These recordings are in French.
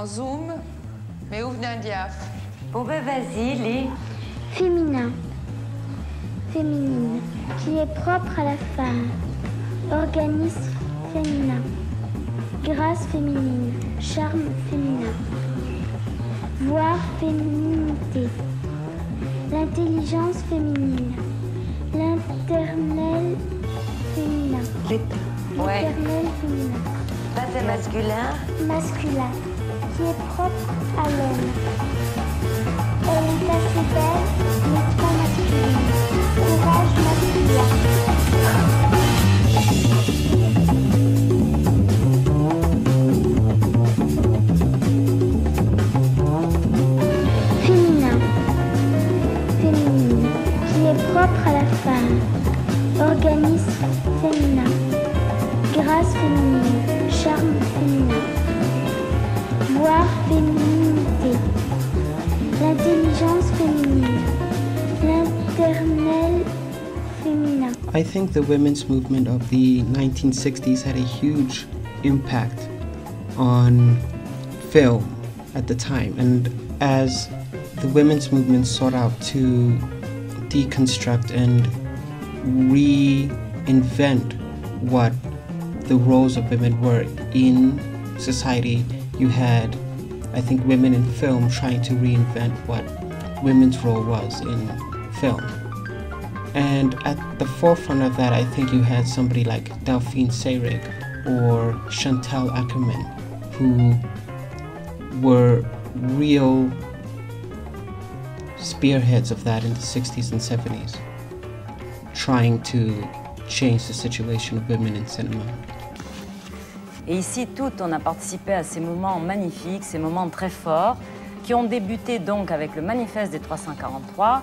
zoom, mais ouvre d'un diaph. Bon ben vas-y, lis. Féminin, féminine, qui est propre à la femme. Organisme féminin, grâce féminine, charme féminin. Voir féminité, l'intelligence féminine, l'éternel féminin. Ouais. L'éternel féminin. Là c'est masculin. Masculin, qui est propre à l'homme. Elle est assez belle, mais trop masculine. Courage masculin. Féminin, féminine, qui est propre à la femme. Organisme féminin, grâce féminine, charme féminin. Voir féminité, l'intelligence féminine, l'éternel féminin. I think the women's movement of the 1960s had a huge impact on film at the time, and as the women's movement sought out to deconstruct and reinvent what the roles of women were in society, you had, I think, women in film trying to reinvent what women's role was in film. And at the forefront of that, I think you had somebody like Delphine Seyrig or Chantal Akerman, who were real spearheads of that in the 60s and 70s, trying to change the situation of women in cinema. Et ici, toutes, on a participé à ces moments magnifiques, ces moments très forts, qui ont débuté donc avec le manifeste des 343.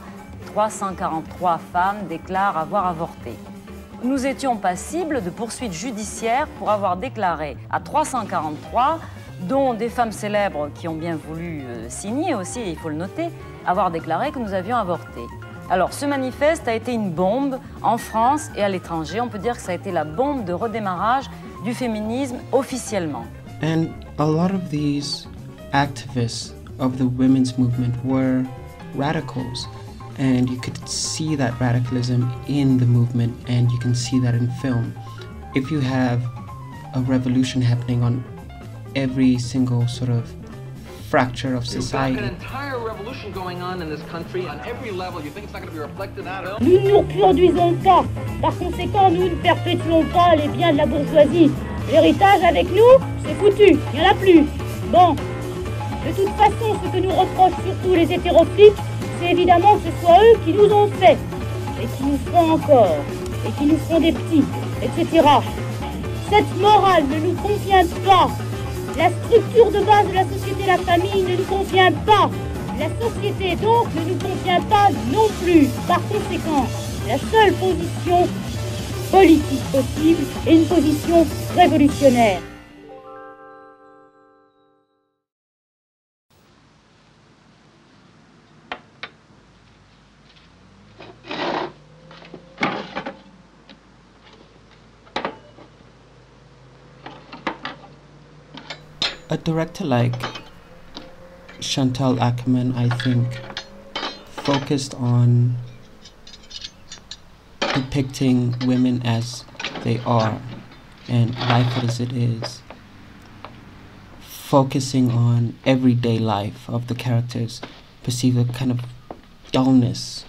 343 femmes déclarent avoir avorté. Nous étions passibles de poursuites judiciaires pour avoir déclaré à 343, dont des femmes célèbres qui ont bien voulu signer aussi, il faut le noter, avoir déclaré que nous avions avorté. Alors, ce manifeste a été une bombe en France et à l'étranger. On peut dire que ça a été la bombe de redémarrage du féminisme officiellement. And a lot of these activists of the women's movement were radicals, and you could see that radicalism in the movement, and you can see that in film. If you have a revolution happening on every single sort of fracture of society. You've got an entire revolution going on in this country on every level. You think it's not going to be reflected out? Nous ne nous reproduisons pas. Par conséquent, nous ne perpétuons pas les biens de la bourgeoisie. L'héritage avec nous, c'est foutu. Il n'y en a plus. Bon. De toute façon, ce que nous reprochent surtout les hétéroclites, c'est évidemment que ce soit eux qui nous ont fait, et qui nous feront encore, et qui nous feront des petits, etc. Cette morale ne nous convient pas. La structure de base de la société, la famille, ne nous convient pas. La société, donc, ne nous convient pas non plus. Par conséquent, la seule position politique possible est une position révolutionnaire. A director like Chantal Akerman, I think, focused on depicting women as they are and life as it is, focusing on everyday life of the characters, perceive a kind of dullness.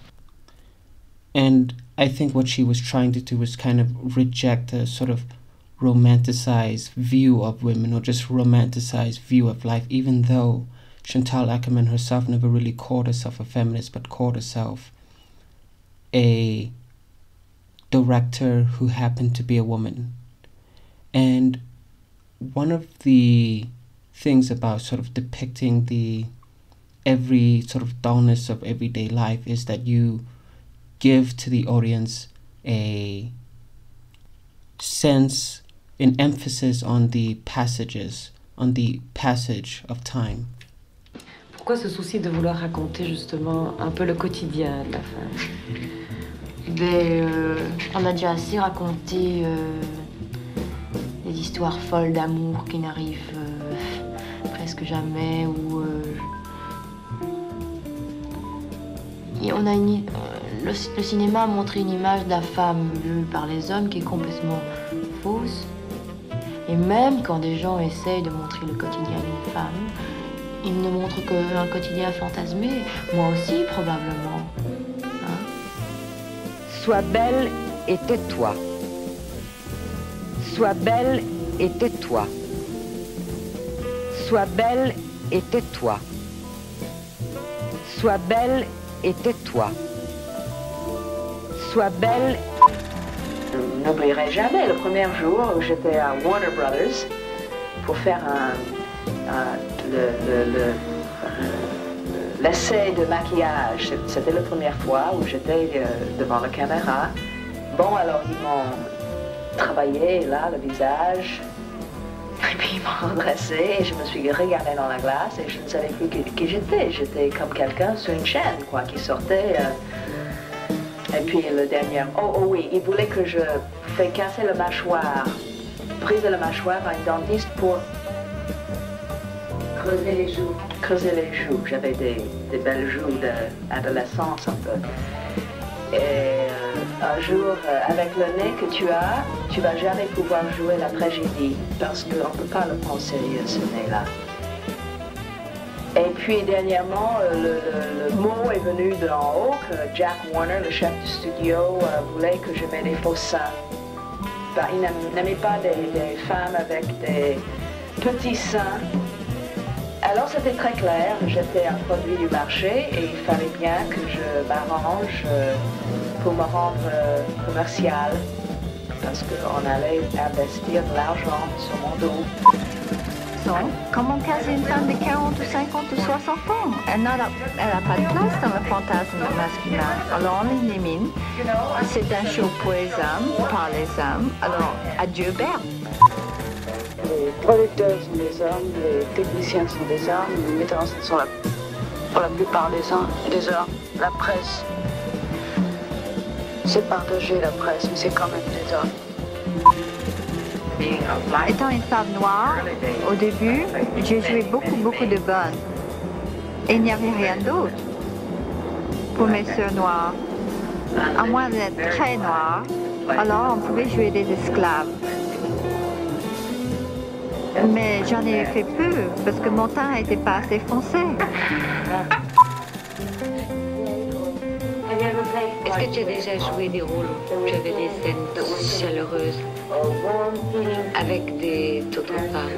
And I think what she was trying to do was kind of reject a sort of romanticized view of women, or just romanticized view of life, even though Chantal Akerman herself never really called herself a feminist, but called herself a director who happened to be a woman. And one of the things about sort of depicting the every sort of dullness of everyday life is that you give to the audience a sense, an emphasis on the passages, on the passage of time. Pourquoi ce souci de vouloir raconter justement un peu le quotidien de la femme? On a déjà assez raconté des histoires folles d'amour qui n'arrivent presque jamais, où on a le cinéma a montré une image de la femme vue par les hommes qui est complètement fausse. Et même quand des gens essayent de montrer le quotidien d'une femme, ils ne montrent qu'un quotidien fantasmé. Moi aussi, probablement. Hein? Sois belle et tais-toi. Sois belle et tais-toi. Sois belle et tais-toi. Sois belle et tais-toi. Sois belle. Je n'oublierai jamais le premier jour où j'étais à Warner Brothers pour faire l'essai de maquillage. C'était la première fois où j'étais devant la caméra. Bon, alors ils m'ont travaillé là, le visage. Et puis ils m'ont redressé et je me suis regardée dans la glace et je ne savais plus qui j'étais. J'étais comme quelqu'un sur une chaîne, quoi, qui sortait. Et puis le dernier... Oh oui, il voulait que je fasse casser la mâchoire, brise la mâchoire à une dentiste pour creuser les joues. Creuser les joues. J'avais des belles joues d'adolescence un peu. Et un jour, avec le nez que tu vas jamais pouvoir jouer la tragédie parce qu'on ne peut pas le prendre sérieux, ce nez-là. Et puis dernièrement, le mot est venu d'en haut que Jack Warner, le chef du studio, voulait que je mette des faux seins. Ben, il n'aimait pas des femmes avec des petits seins. Alors c'était très clair, j'étais un produit du marché et il fallait bien que je m'arrange pour me rendre commercial parce qu'on allait investir de l'argent sur mon dos. Comment caser une femme de 40 ou 50 ou 60 ans? Elle n'a pas de place dans le fantasme masculin. Alors on l'élimine. C'est un show pour les hommes, par les hommes. Alors adieu Bert. Les producteurs sont des hommes, les techniciens sont des hommes, les metteurs en scène sont pour la plupart des hommes. La presse, c'est partagé la presse, mais c'est quand même des hommes. Étant une femme noire, au début, j'ai joué beaucoup de bonnes. Et il n'y avait rien d'autre pour mes sœurs noires. À moins d'être très noire, alors on pouvait jouer des esclaves. Mais j'en ai fait peu, parce que mon teint n'était pas assez foncé. Est-ce que tu as déjà joué des rôles où tu avais des scènes chaleureuses avec d'autres femmes?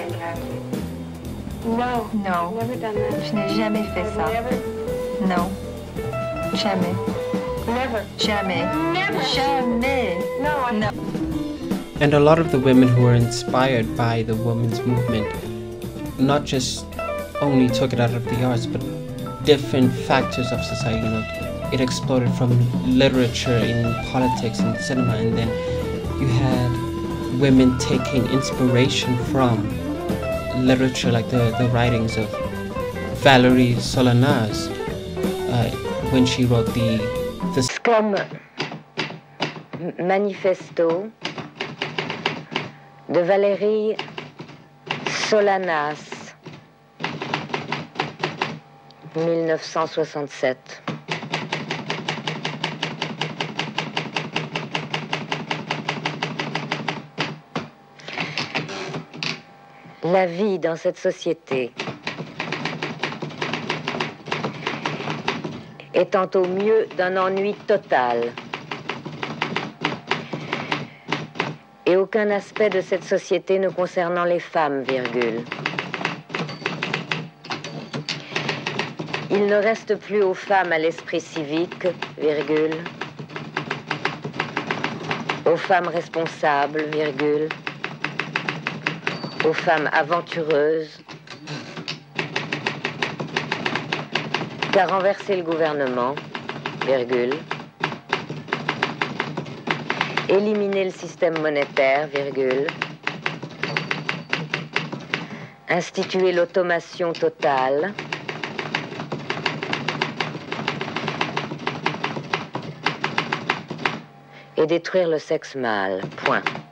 Non, je n'ai jamais fait ça. Non, jamais. Jamais. Jamais. Non. And a lot of the women who were inspired by the women's movement not just only took it out of the arts, but different factors of society. You know, it exploded from literature, in politics, in cinema, and then you had women taking inspiration from literature, like the writings of Valérie Solanas when she wrote the Comme Manifesto de Valérie Solanas, 1967. La vie dans cette société étant au mieux d'un ennui total. Et aucun aspect de cette société ne concernant les femmes, virgule. Il ne reste plus aux femmes à l'esprit civique, virgule. Aux femmes responsables, virgule. Aux femmes aventureuses. Qu'à renverser le gouvernement, virgule. Éliminer le système monétaire, virgule. Instituer l'automation totale. Et détruire le sexe mâle, point.